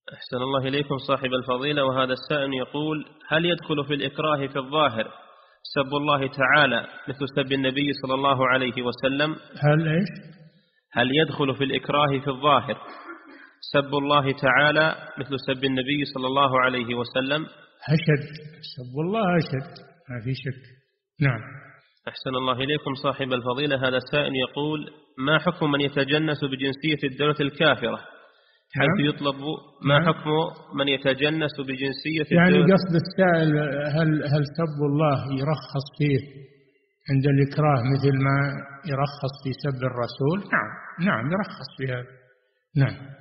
أحسن الله إليكم صاحب الفضيلة. وهذا السائل يقول: هل يدخل في الإكراه في الظاهر سب الله تعالى مثل سب النبي صلى الله عليه وسلم؟ هل إيش؟ هل يدخل في الإكراه في الظاهر سب الله تعالى مثل سب النبي صلى الله عليه وسلم؟ أشد، سب الله أشد، ما في شك. نعم. أحسن الله إليكم صاحب الفضيلة. هذا السائل يقول: ما حكم من يتجنس بجنسية الدولة الكافرة حيث نعم. يطلب؟ ما نعم. حكم من يتجنس بجنسية يعني الدولة؟ قصد السائل هل سب الله يرخص فيه عند الإكراه مثل ما يرخص في سب الرسول؟ نعم، نعم يرخص في هذا. نعم.